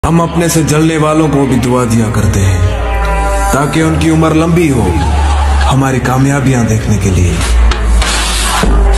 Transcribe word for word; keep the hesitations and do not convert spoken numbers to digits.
हम अपने से जलने वालों को भी दुआ दिया करते हैं ताकि उनकी उम्र लंबी हो हमारी कामयाबियां देखने के लिए।